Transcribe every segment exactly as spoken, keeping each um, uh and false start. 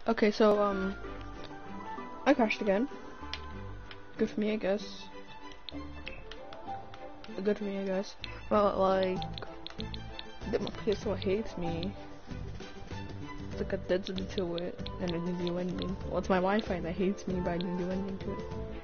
Okay, so um, I crashed again. Good for me, I guess. Good for me, I guess. Well, like, the P S four hates me. It's like I did something to it, and I didn't do anything. Well, it's my Wi-Fi that hates me, but I didn't do anything to it.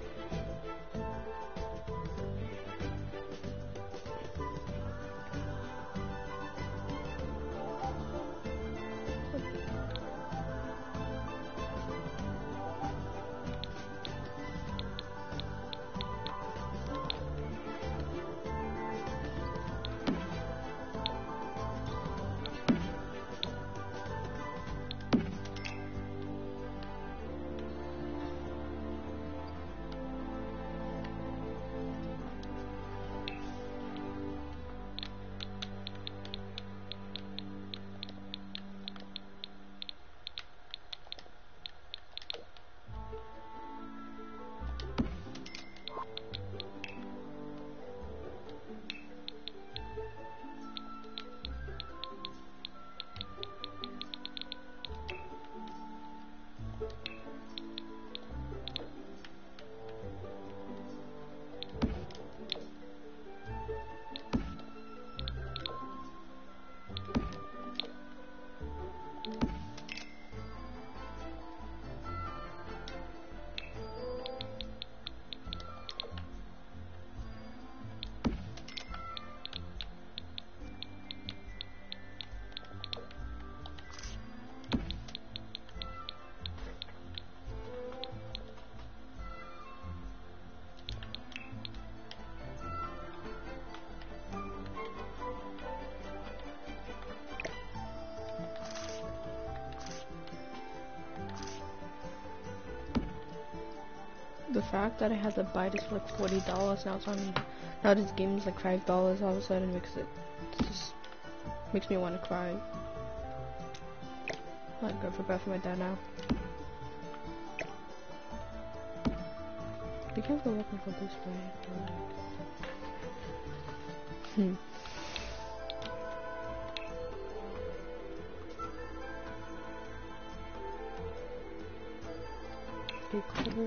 The fact that I had to buy this for like forty dollars now, it's on now this game is like five dollars all of a sudden makes it just makes me want to cry. I go for bed for my dad now. You can't go looking for this way. Hmm. Be cool.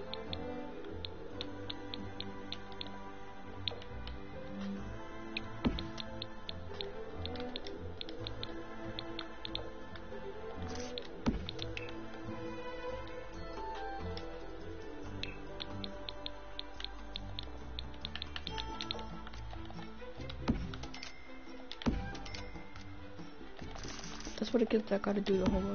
That's what it gets. I gotta do the homework.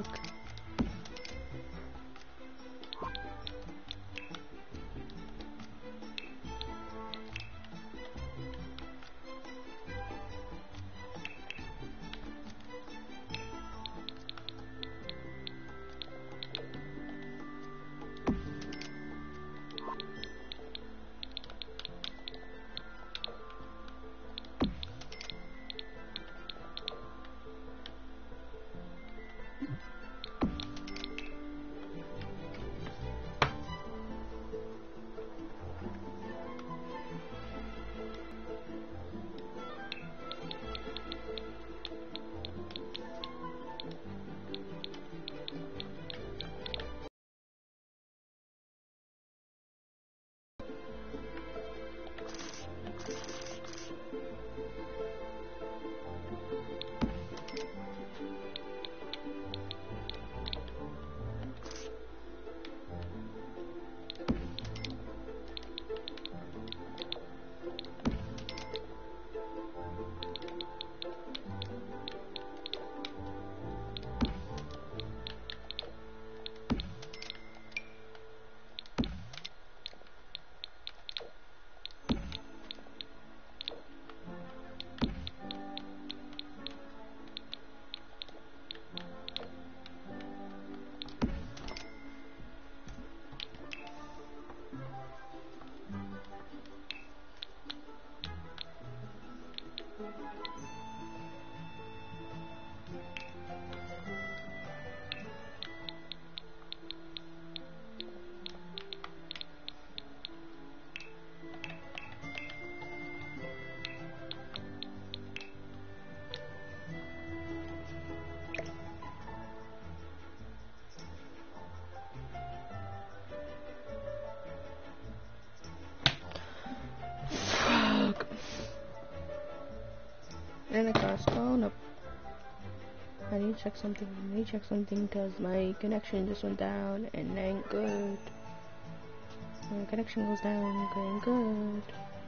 I need to check something. I need to check something because my connection just went down and ain't good. My connection goes down, going good.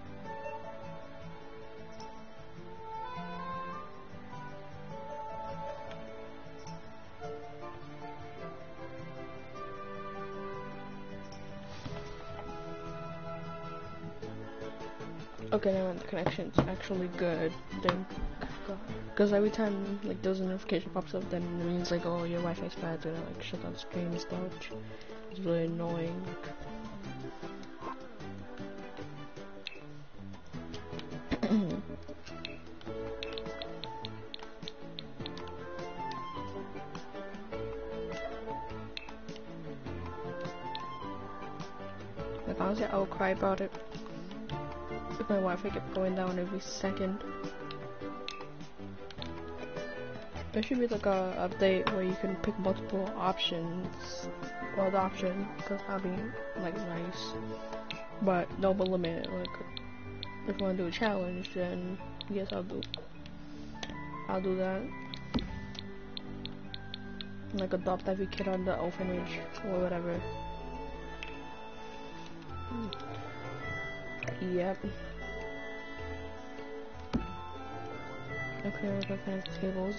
Okay, now the connection's actually good. Then, because every time like those notification pops up, then it means like, oh, your Wi-Fi's bad, gonna like shut down the stream and stuff. It's really annoying. Like honestly, I would cry about it if my Wi-Fi kept going down every second. There should be like a update where you can pick multiple options. Well, the option, because that'd be like nice. But double limit. Like, if you want to do a challenge, then yes, I'll do. I'll do that. Like adopt every kid on the orphanage or whatever. Yep. Okay, we're looking at the tables.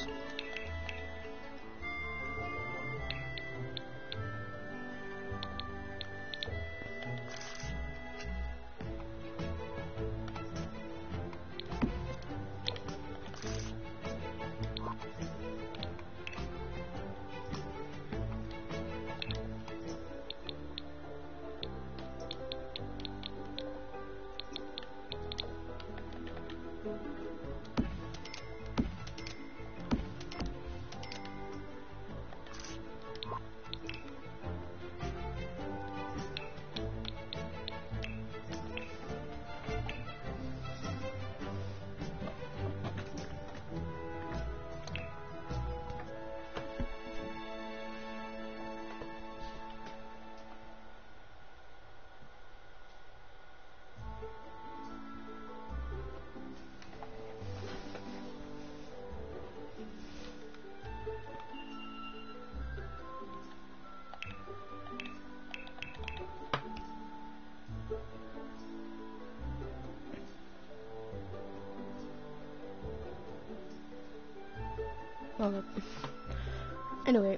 Okay. Anyway.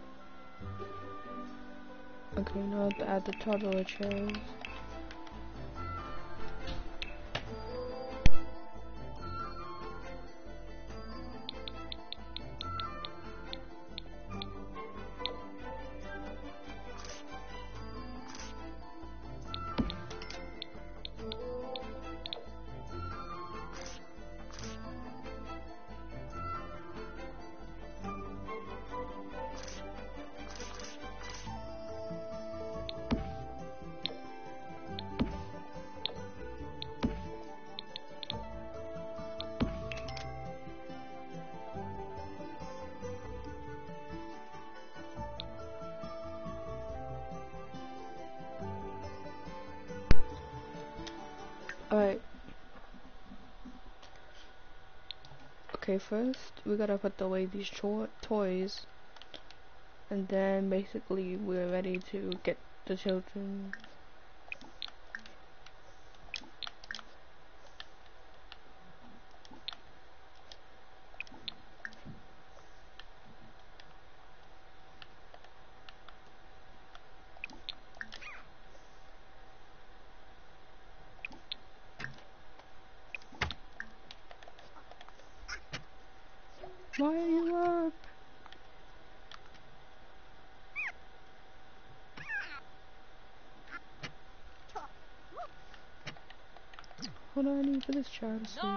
Okay, now to add the toddler chairs. Alright. Okay, first we gotta put away these cho toys, and then basically we're ready to get the children. Why are you up? Hold on, I need for this child to sleep.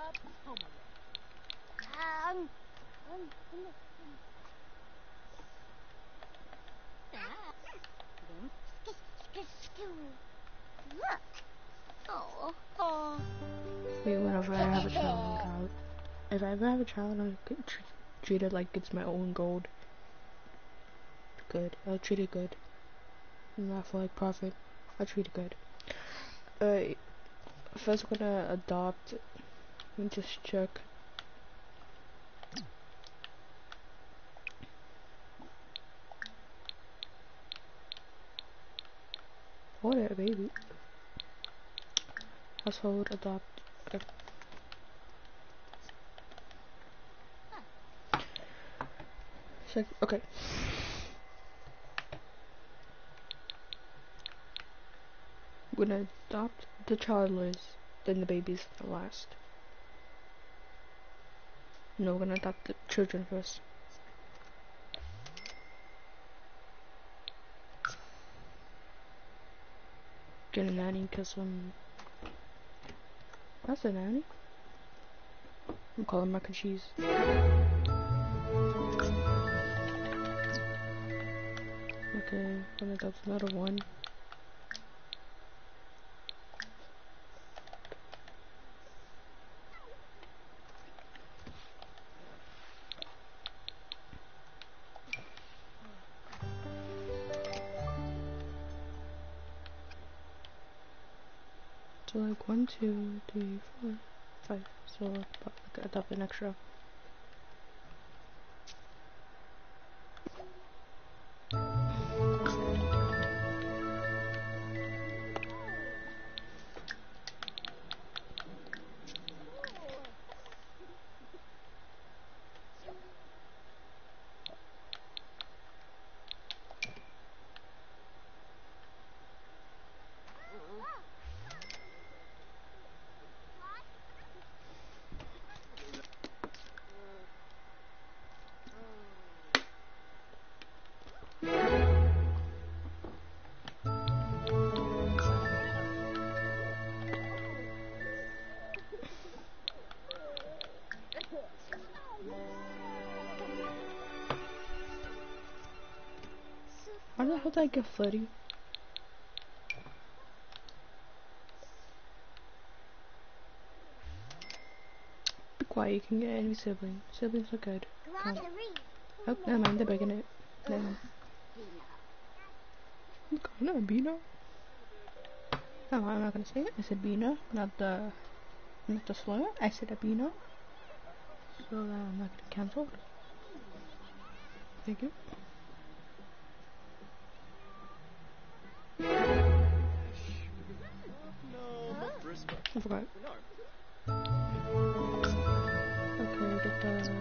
Wait, whenever I have a child, I'll, if I ever have a child, I'll get tr treat it like it's my own gold. Good. I'll treat it good. Not for like profit. I'll treat it good. Alright. First we're gonna adopt. Let me just check. called it a baby. Household adopt. Okay. So, okay. We're gonna adopt the childless, then the babies the last. No, we're gonna adopt the children first. Get a nanny, cause um, that's a nanny. I'm calling mac and cheese. Okay, gonna adopt another one. So like one, two, three, four, five. So like adopt an extra. Why the hell did I get floody? Be quiet, you can get any sibling. Siblings are good. Um, oh, never mind, they're breaking it. No. No, Bino. No, I'm not gonna say it. I said Bino, not the, not the slur. I said a Bino. So uh, I'm not gonna cancel. Thank you. I forgot. Okay, get the...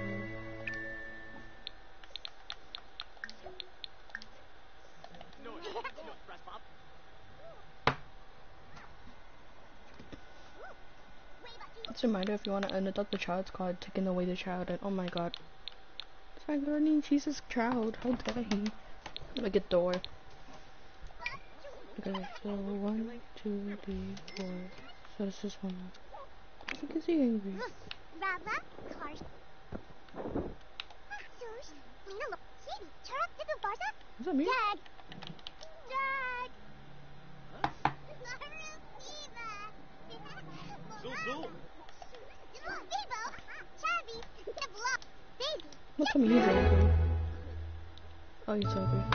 Just a reminder, if you want to unadopt the child's card, taking away the child, and oh my god. It's my learning Jesus child, how dare he? I'm like a door. Okay, so one, two, three, four. So this is one. I think is he angry? Is that me? Don't tell me he's angry. Oh, he's angry.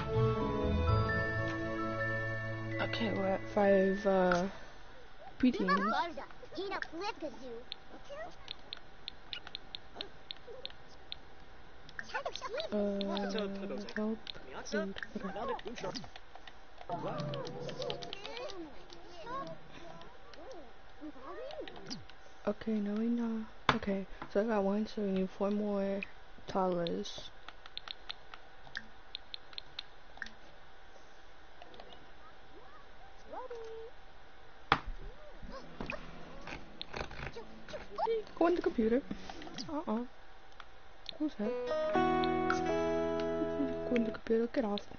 Okay, we're at five, uh, preteens. Uh, help, food, okay. Okay, no we know. Okay, so I got one, so we need four more toddlers. Go on the computer. Uh-uh. Who's that? Go on the computer, get off.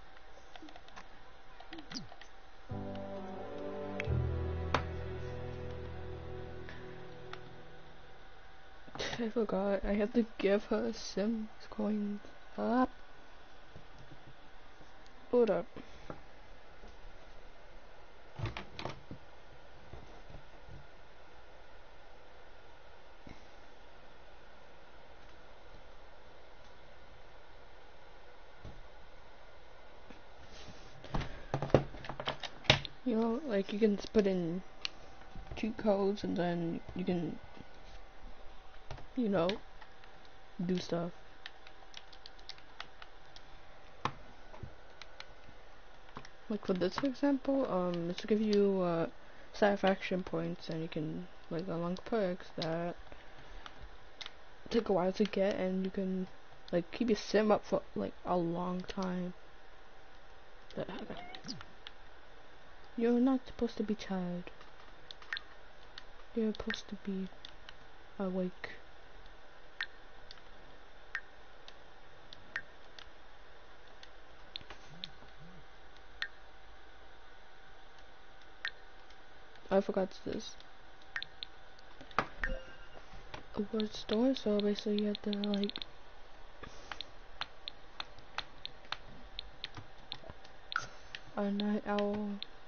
I forgot, I have to give her Sims coins up. Hold up. You know, like you can put in cheat codes and then you can, you know, do stuff. like for this example, um, it's to give you uh, satisfaction points, and you can like unlock perks that take a while to get, and you can like keep your sim up for like a long time. But, you're not supposed to be tired. You're supposed to be awake. I forgot this. A word store, so basically you have to like a night owl.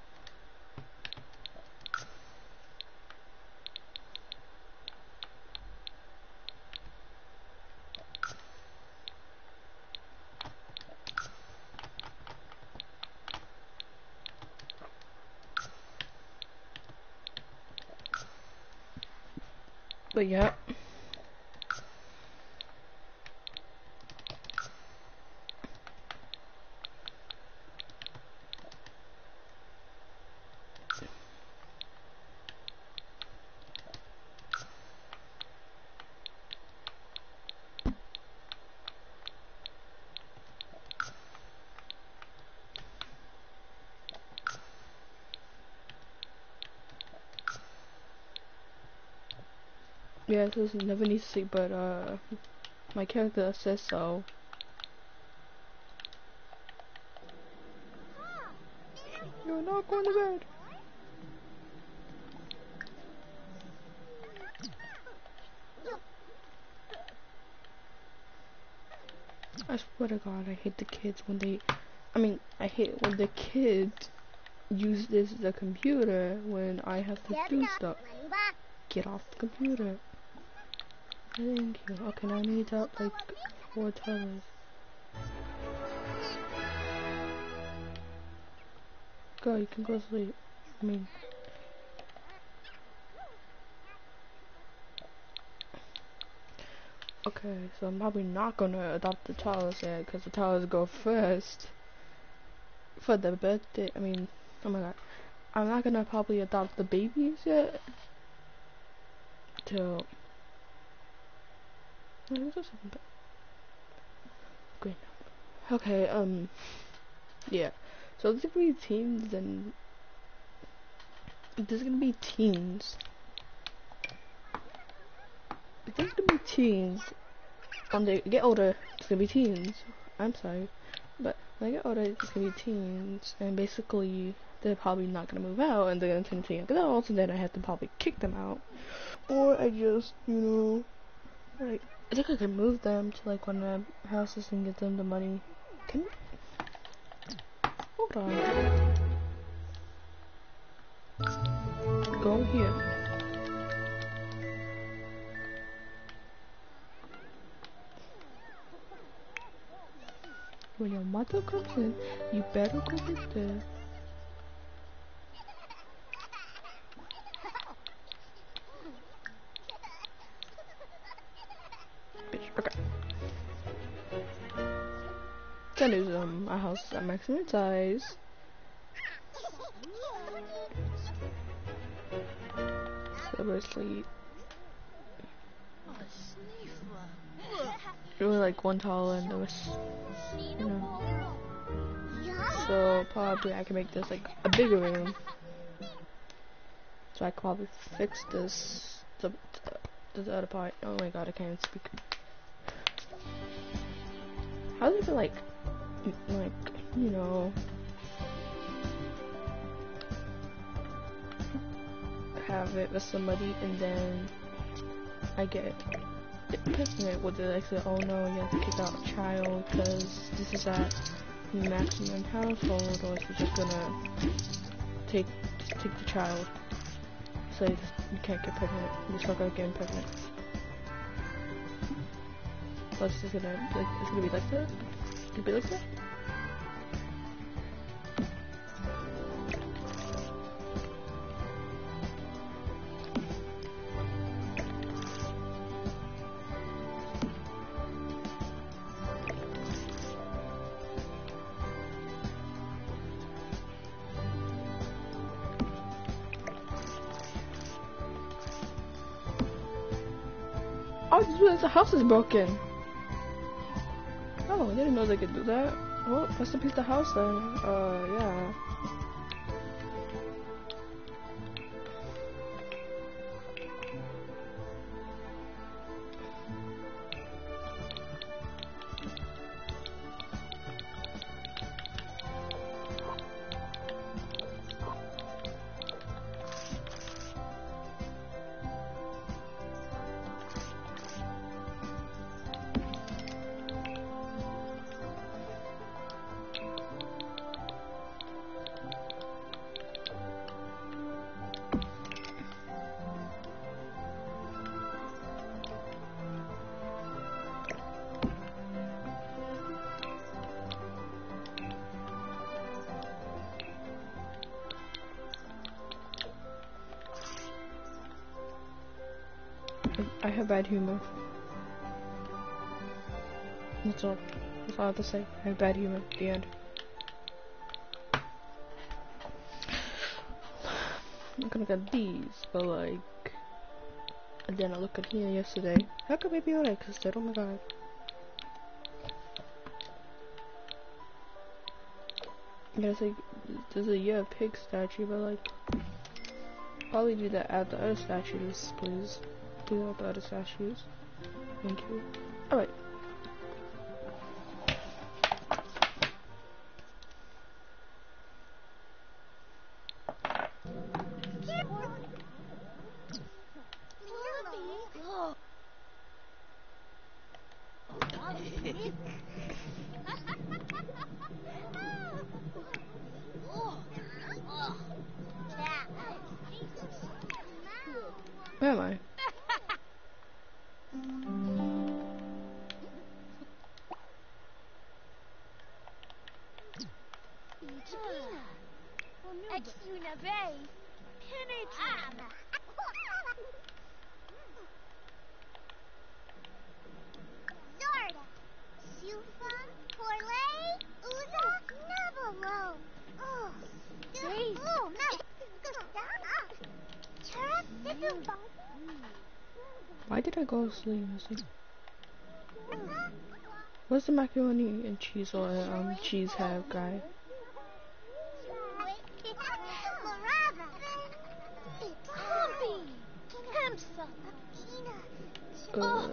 But yeah. Yeah, this is never need to sleep, but uh, my character says so. You're not going to bed. I swear to God, I hate the kids when they, I mean, I hate when the kids use this as a computer when I have to do stuff. Get off the computer. Thank you. Okay, now I need up like four towers. Go, you can go sleep. I mean, okay, so I'm probably not gonna adopt the towers yet, because the towers go first for the birthday. I mean, oh my God, I'm not gonna probably adopt the babies yet till. Green. Okay, um, yeah. So there's gonna be teens, and there's gonna be teens. There's gonna be teens. When they get older, it's gonna be teens. I'm sorry, but when they get older, it's gonna be teens, and basically they're probably not gonna move out, and they're gonna turn into young adults, and then I have to probably kick them out, or I just, you know, like I think I can move them to like one of the houses and get them the money. Can hold on, go here. When your mother comes in, you better go with her. Bitch, okay. That is um a house at maximum size. So basically, really like one tall and the rest, you know. So probably I can make this like a bigger room. So I could probably fix this the the, the other part. Oh my God, I can't even speak. How does it like like you know have it with somebody and then I get pregnant with it? Like say, oh no, you have to kick out a child because this is at maximum household, or is it just gonna take just take the child? So you, just, you can't get pregnant. You just not gonna get pregnant. So it's just gonna like it's gonna be like that. It's gonna be like that. Oh, the house is broken. Oh, I didn't know they could do that. Oh, rest in peace the house then. Uh, yeah. I have bad humor. That's all. That's all I have to say. I have bad humor. The end. I'm not gonna get these, but like, and then I look at here yesterday. How could we be alright? Cause that, oh my god. Yeah, it's like there's a yeah pig statue, but like, probably do that at the other statues, please. Do that at the other statues. Thank you. All right. Where am I? Why did I go to sleep? Where's the macaroni and cheese or um cheese have guy? Uh,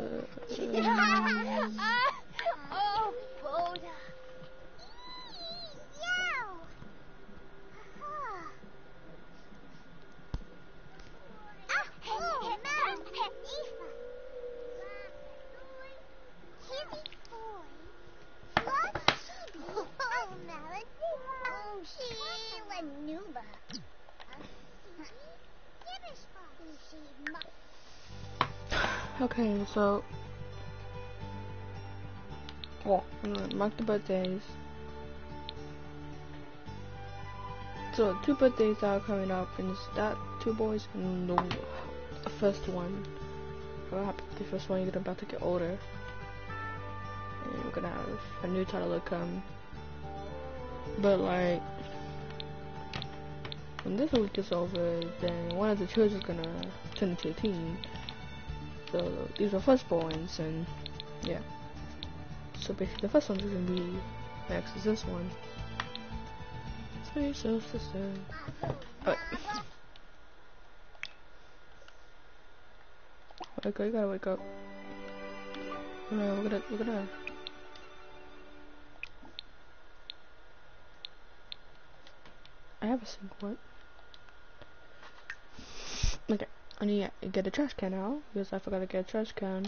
Okay, so oh, I'm gonna mark the birthdays. So two birthdays are coming up, and it's that two boys and the, the first one. What happened to the first one? You're about to get older, and we're gonna have a new toddler come. But like, when this week is over, then one of the children's gonna turn into a teen. So these are firstborns, and yeah. So basically, the first one's gonna be next is this one. Sweet soul sister. Alright. Wake up! You gotta wake up. No, we're gonna, we're gonna. I have a sink. What? Okay. I need to get a trash can out because I forgot to get a trash can.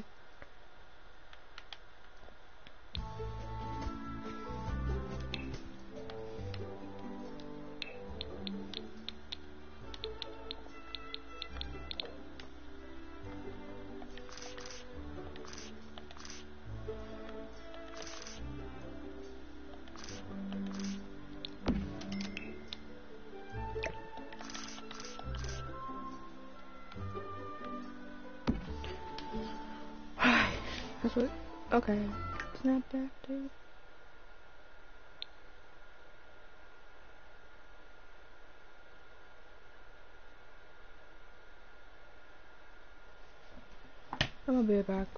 That's what. Okay. Snap back, dude. I'm gonna be right back.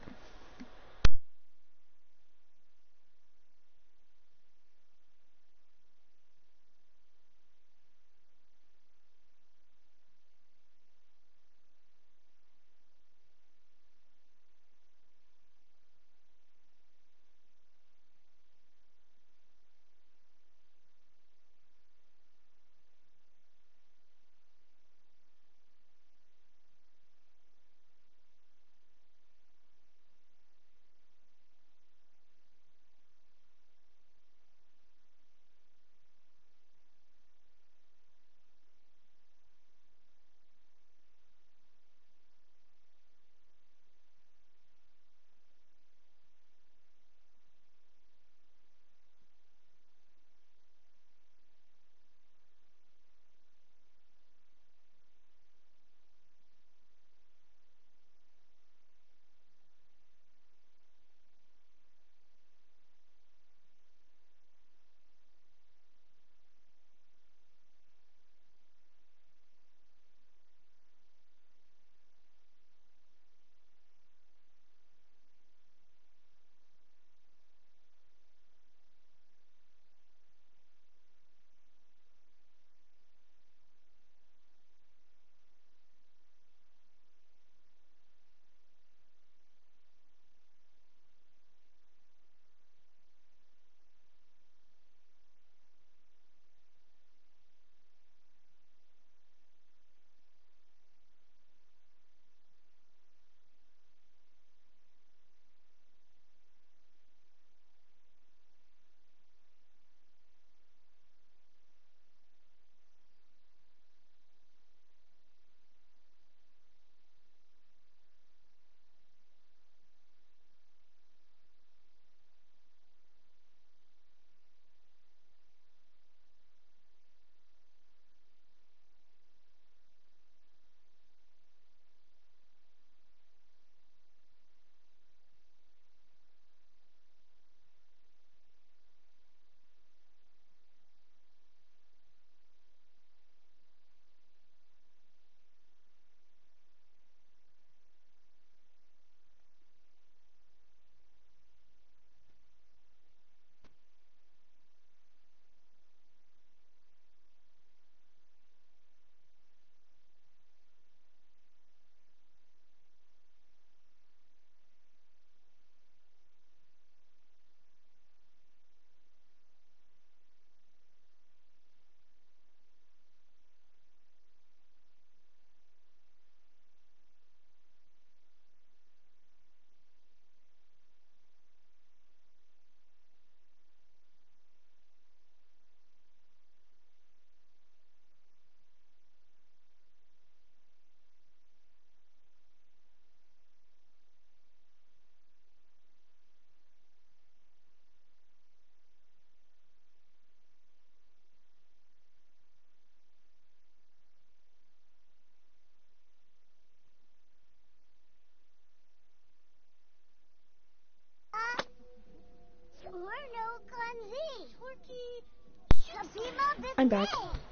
I'm back.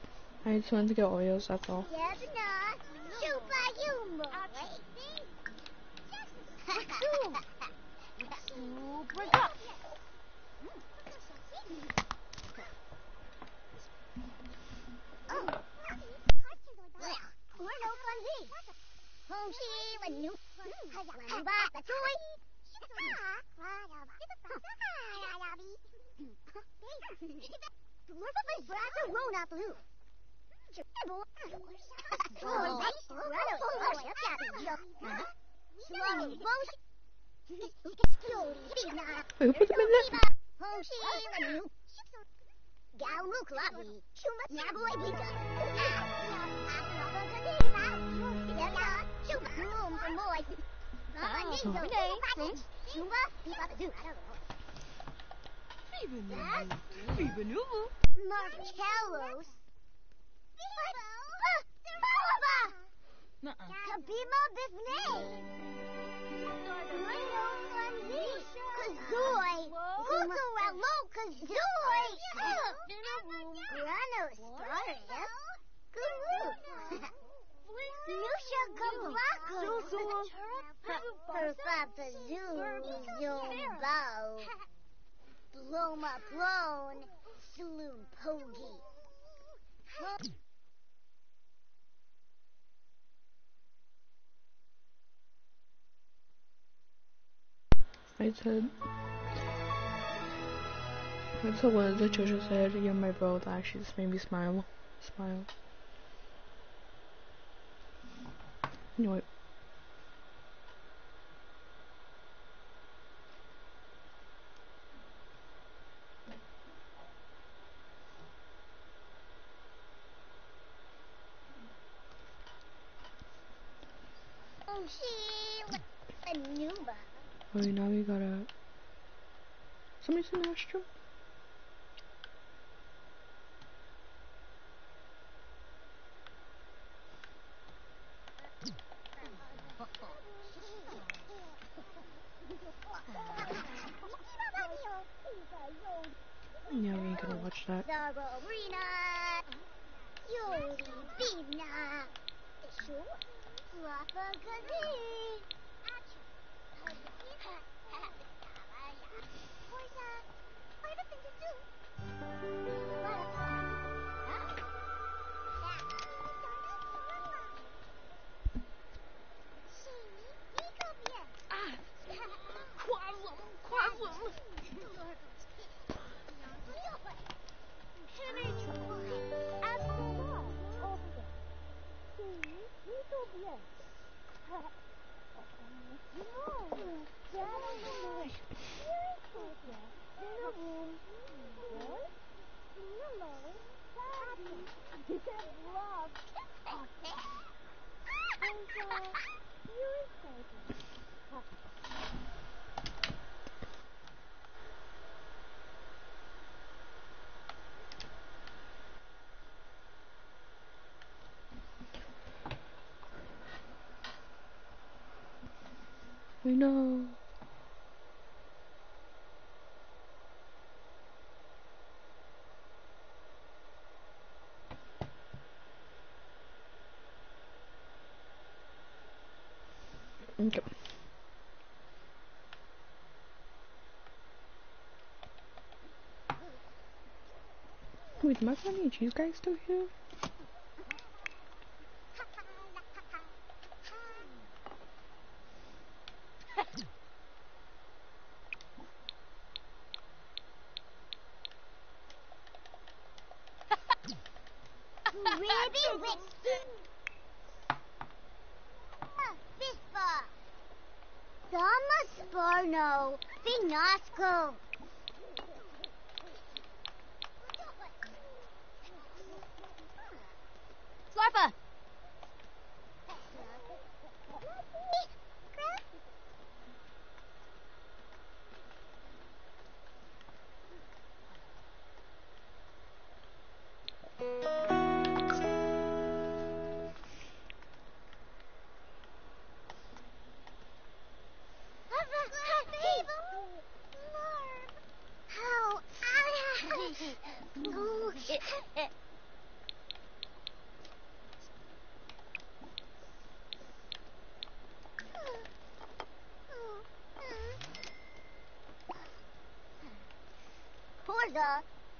I just wanted to get Oreos, that's all. Wait, who put them in there? Marcello's. Kabima Bifne. Kazoy. Kukurello Kazoy. Grano Storia. Guru. Lucia Gablaka. Her papa zoom zoom bow. Bloma blown. Saloon pogie. I said, I told one of the teachers said, "You're my bro." That actually just made me smile, smile. Anyway. Oh, she a nuba. Okay, now we gotta. Somebody's in the restroom. Yeah, we ain't gonna watch that. Zarorina. Yodi Bina. Sure. Fluffa Gazee. We know. Okay. Wait, is macaroni and cheese guy still here? Ribby Wixton. Bispa. Dama Sparno. Finasco. Slarfa! How Horza.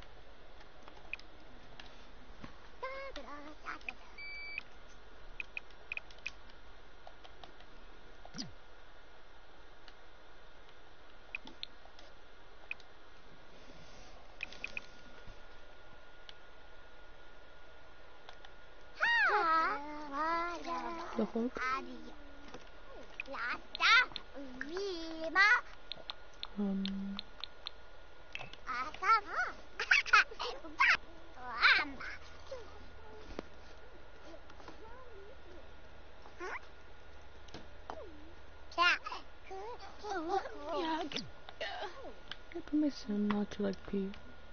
The fuck? Um. Yeah. I put my son not to like pee.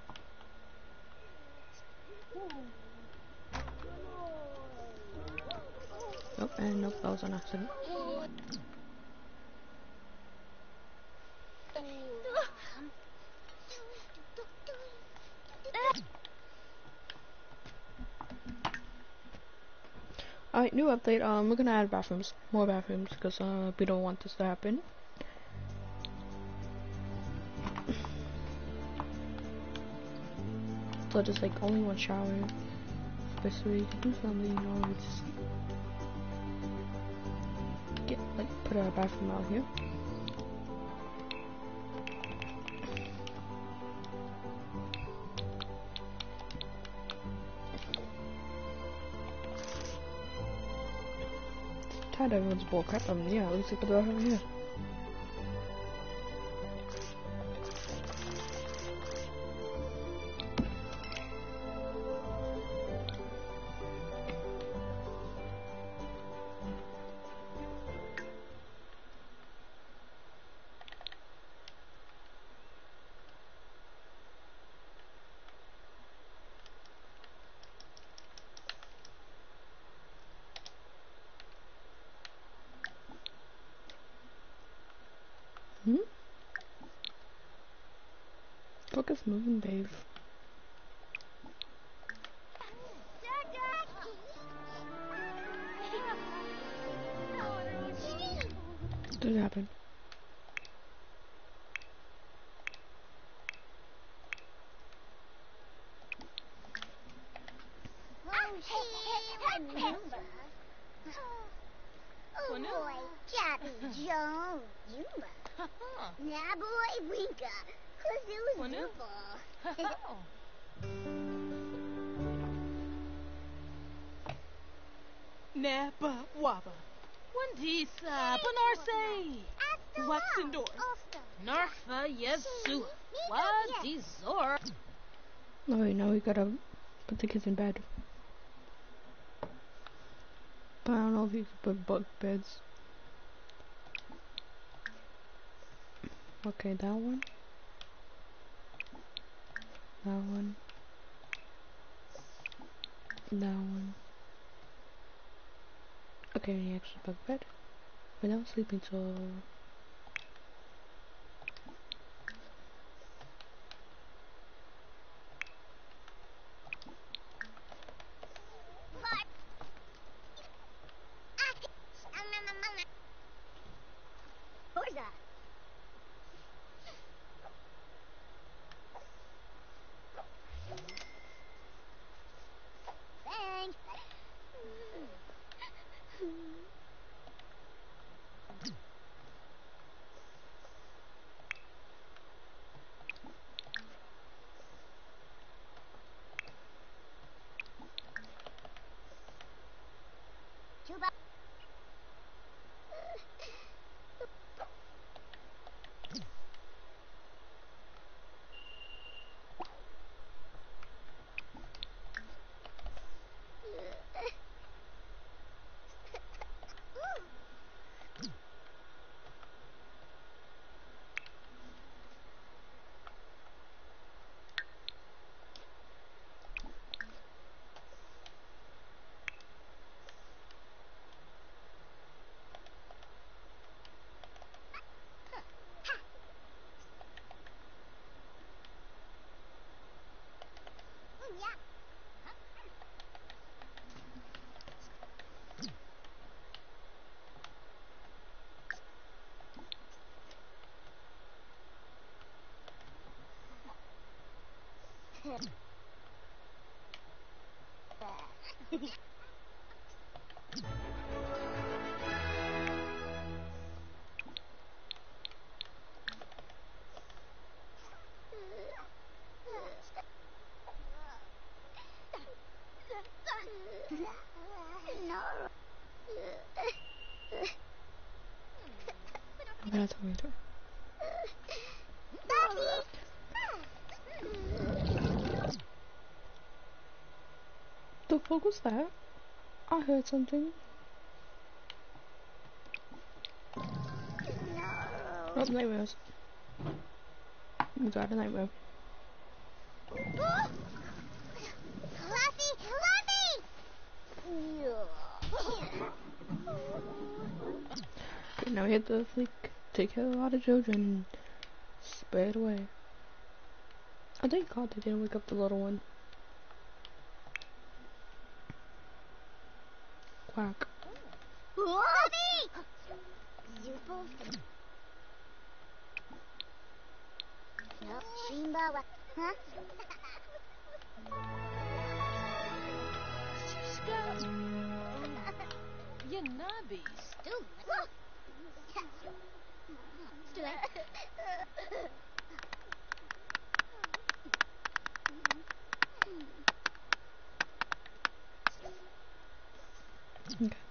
Nope, and nope, that was an accident. Alright, new update. Um, we're gonna add bathrooms, more bathrooms, because uh, we don't want this to happen. So just like only one shower. Basically, you can do something, you know, just get like put a bathroom out here. Tired of everyone's bull crap. Um, yeah, at least we put it over here. Hmm? Focus moving, babe. What did happen? Oh boy, Jabby Jones, Yuma. Nah boy, Winka, Kazoo Zuba. Napa Waba. Wandisa, Benarsay. Waxendorf. Narfa Yesu. Wadizor. Oh wait, now we gotta put the kids in bed. But I don't know if you can put bunk beds. Okay, that one. That one. That one. Okay, any extra bunk bed? We're not sleeping till... Forza. Thanks. Chuba. I'm gonna tell you to. The fuck was that? I heard something. Oh, nightmares. We got a nightmare. Fluffy, Fluffy! Okay, now we have to like take care of a lot of children and spray it away. Oh, thank God they didn't wake up the little one. quack. Bobby! Beautiful. No, Shimba, huh? Scout. Yanabi. Still. Still. Okay.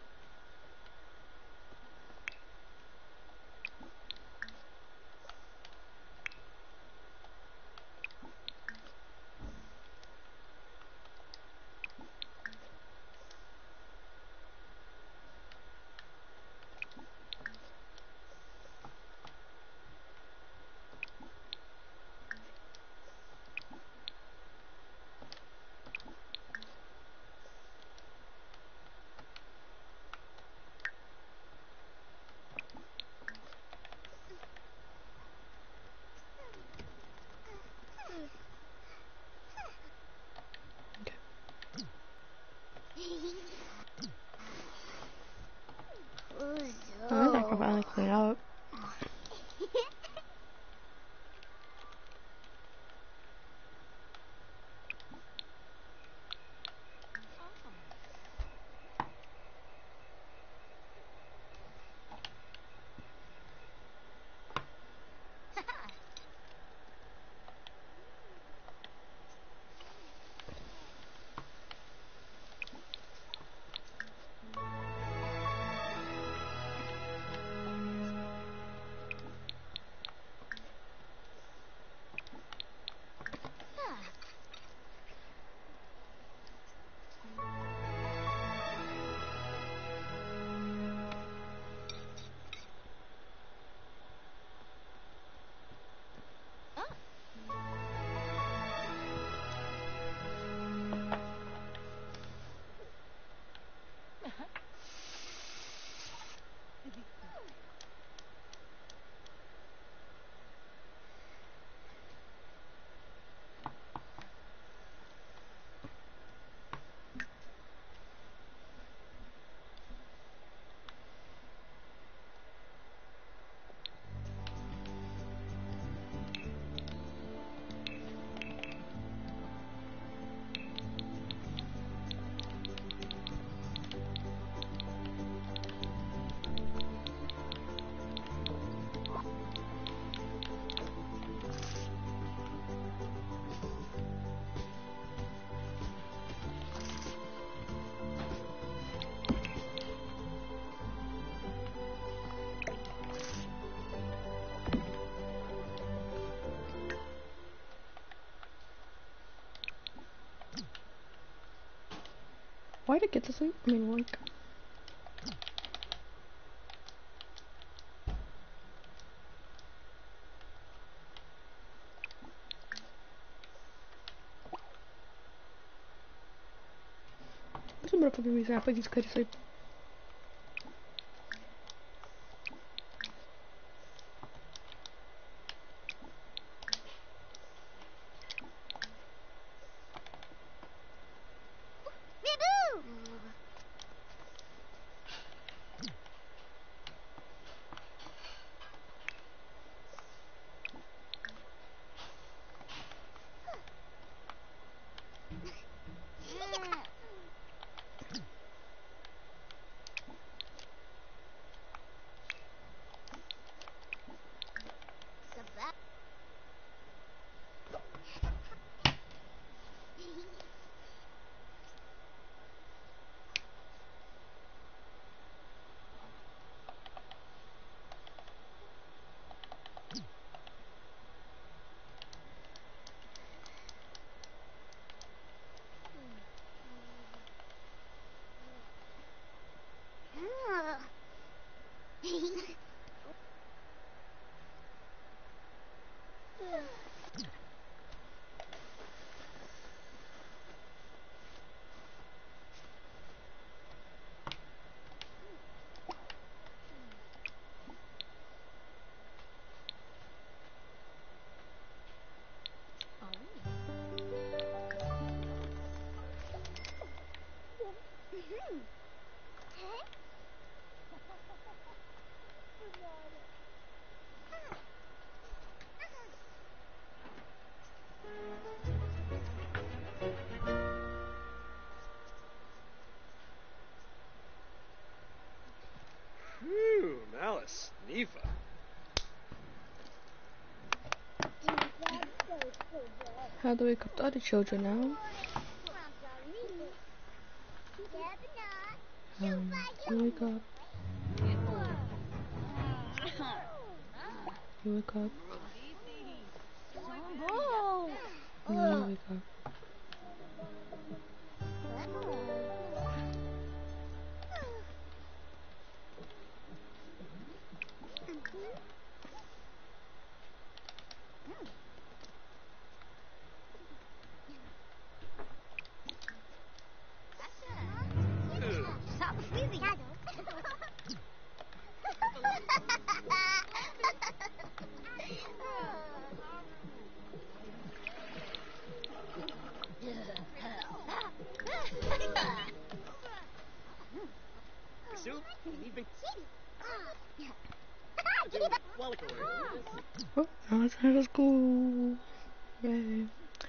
I think I can finally clean up. Why did I get to sleep? I mean, like... What's the motherfucking reason I put these kids to sleep? How do we wake up the other children now? Um, you wake up. You wake up. And then you wake up. Oh, now it's time to school. Yay.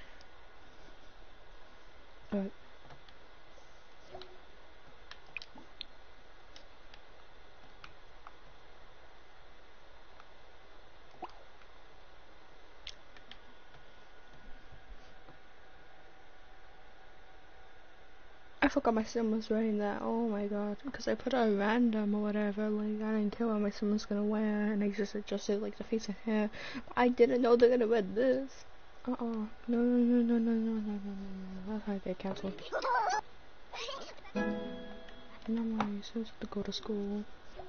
But I forgot my sim was wearing that. Oh my god. Because I put it at random or whatever. Like, I didn't care what my sim was gonna wear. And I just adjusted, like, the face and hair. But I didn't know they're gonna wear this. Uh-uh. No, no, no, no, no, no, no, no, no, no. That's how I get cancelled. No more. You're supposed to go to school.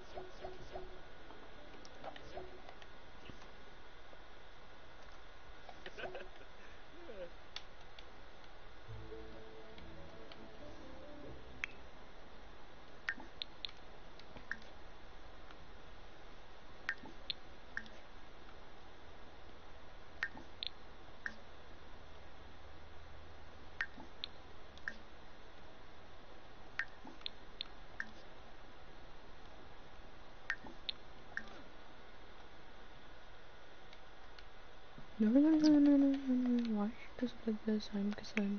No, no, no, no, no, no, no. Why does it like this? I'm concerned.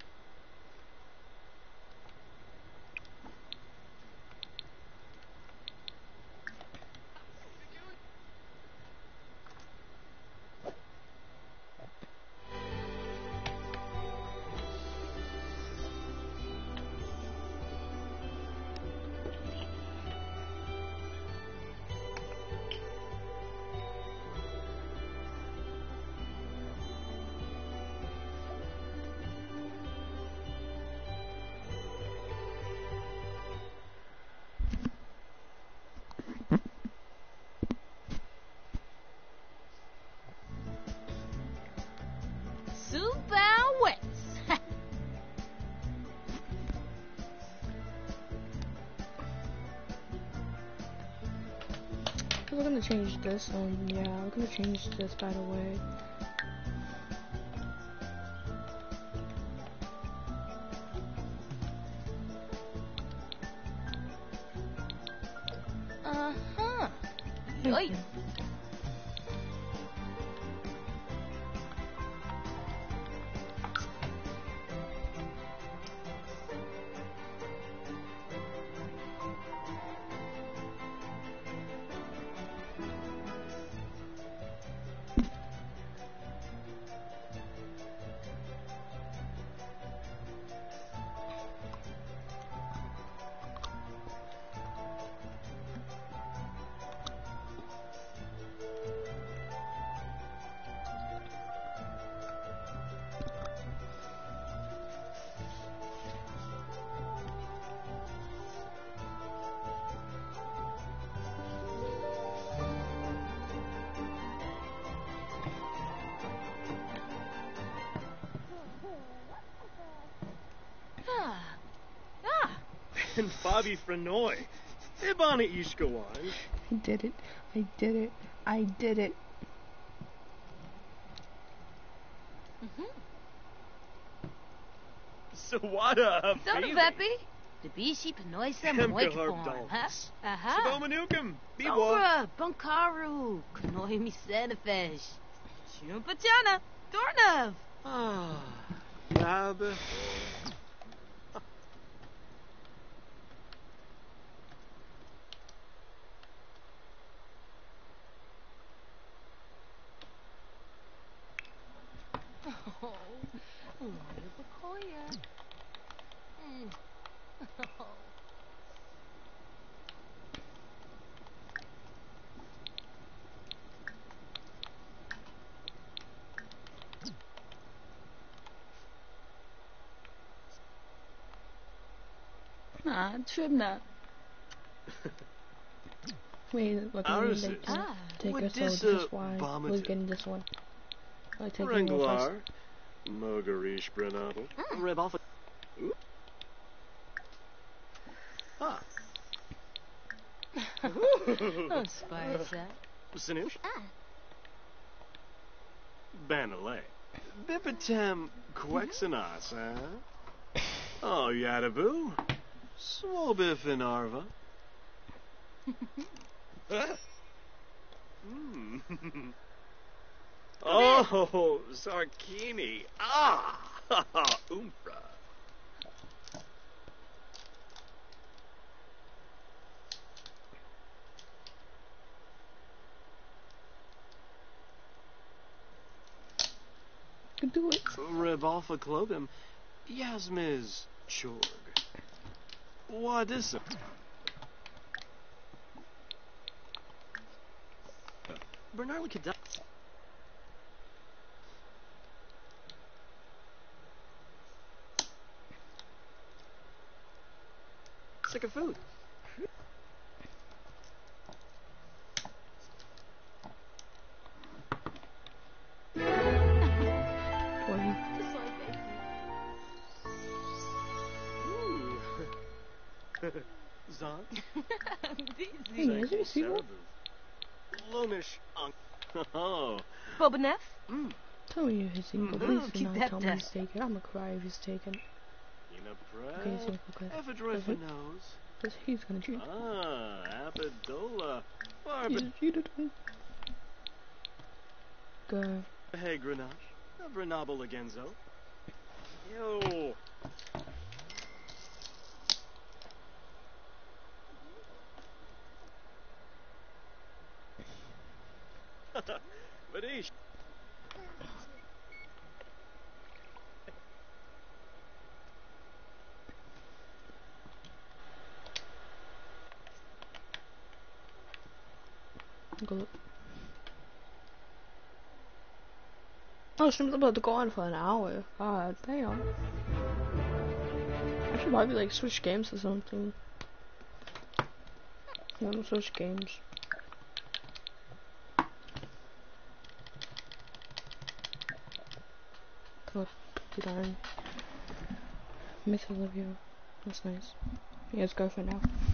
We're gonna change this, um, yeah, we're gonna change this, by the way. Uh-huh. Yoy. And Bobby Frenoy. Ibana Ishkawan. I did it. I did it. I did it. Sawada, So the Veppy? The Bishi Panoisa Moikapon, huh? Aha. Sabomanukum. Biwa. Dobra, Bunkaru, Kanoi Misenafesh. Shumpachana, Dornov. Ah, Yab. Loya Bakoya. Mm. Oh. Nah, trim that. Wait, look, let me Ours like, is. uh, Ah. take What us so dis, this uh, is why vomited? we're getting this one. I take it real fast. Renglar. Mogarish Brenadel. Ah. Reb off. Ooh. Ah. Oh, Spicer. Sinush. Ah. Banale. Bipitem Quexanas, eh? Oh, Yadabu. Swobif Arva. Hmm. Oh, Sarkini. Ah! Oompra. You can do it. Rebalfa Clogum. Yasmiz Chorg. Wadissa. Bernard Cadell. Sick of food. Twenty. Just like Ooh. Zon. Hey, Dizzy. is it a sequel? Lomish Unk. Oh. Bobanef? Mm. Tell me you're his sequel. Mhm. Please do Keep not that tell me down. he's taken. I'm gonna cry if he's taken. Ina Okay, he's Prep. taken. Okay. Ephedra Mhm. nose. Because he's gonna cheat. Ah, Apidola. He Barba. just cheated me. Go. Hey, Grenache. Brenabel Agenzo. Yo. Marish. Go. Oh, stream's about to go on for an hour. God damn. I should probably like switch games or something. Yeah, I'm gonna switch games. Oh, darn. Miss Olivia. That's nice. He has girlfriend now.